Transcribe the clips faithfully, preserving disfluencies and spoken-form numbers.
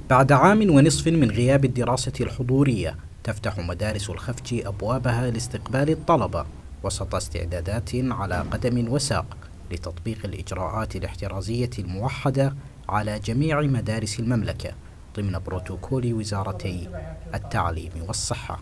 بعد عام ونصف من غياب الدراسة الحضورية، تفتح مدارس الخفجي أبوابها لاستقبال الطلبة وسط استعدادات على قدم وساق لتطبيق الإجراءات الاحترازية الموحدة على جميع مدارس المملكة ضمن بروتوكول وزارتي التعليم والصحة.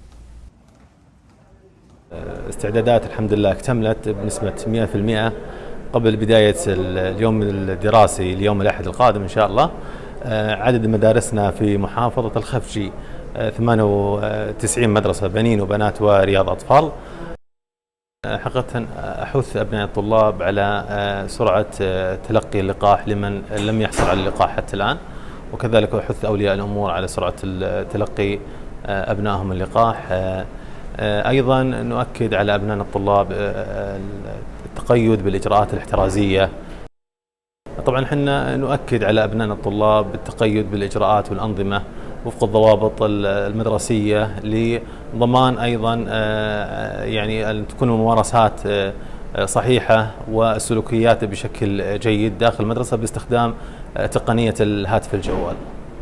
استعدادات الحمد لله اكتملت بنسبة مئة بالمئة قبل بداية اليوم الدراسي اليوم الأحد القادم إن شاء الله. عدد مدارسنا في محافظة الخفجي ثمانية وتسعين مدرسة بنين وبنات ورياض أطفال. حقيقة أحث أبناء الطلاب على سرعة تلقي اللقاح لمن لم يحصل على اللقاح حتى الآن، وكذلك أحث أولياء الأمور على سرعة تلقي أبنائهم اللقاح. أيضا نؤكد على أبناء الطلاب التقيد بالإجراءات الاحترازية. طبعا احنا نؤكد على أبناء الطلاب التقيد بالإجراءات والأنظمة وفق الضوابط المدرسية لضمان أيضا يعني أن تكون الممارسات صحيحة والسلوكيات بشكل جيد داخل المدرسة باستخدام تقنية الهاتف الجوال.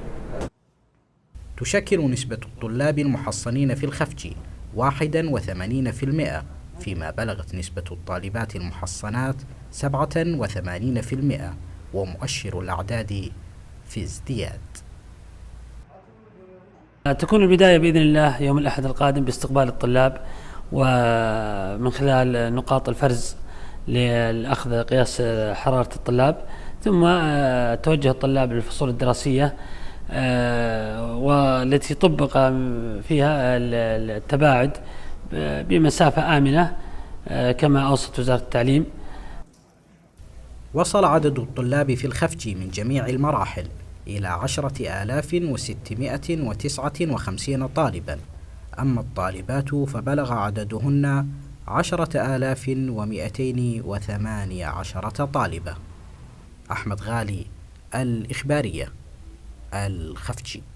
تشكل نسبة الطلاب المحصنين في الخفجي واحدا وثمانين بالمئة، فيما بلغت نسبة الطالبات المحصنات سبعة وثمانين بالمئة، ومؤشر الأعداد في ازدياد. تكون البداية بإذن الله يوم الأحد القادم باستقبال الطلاب ومن خلال نقاط الفرز لأخذ قياس حرارة الطلاب، ثم توجه الطلاب للفصول الدراسية والتي طبق فيها التباعد بمسافة آمنة كما أوصت وزارة التعليم. وصل عدد الطلاب في الخفجي من جميع المراحل إلى عشرة آلاف وستمائة وتسعة وخمسين طالبا، أما الطالبات فبلغ عددهن عشرة آلاف ومئتين وثمانية عشرة طالبة. أحمد غالي، الإخبارية، الخفجي.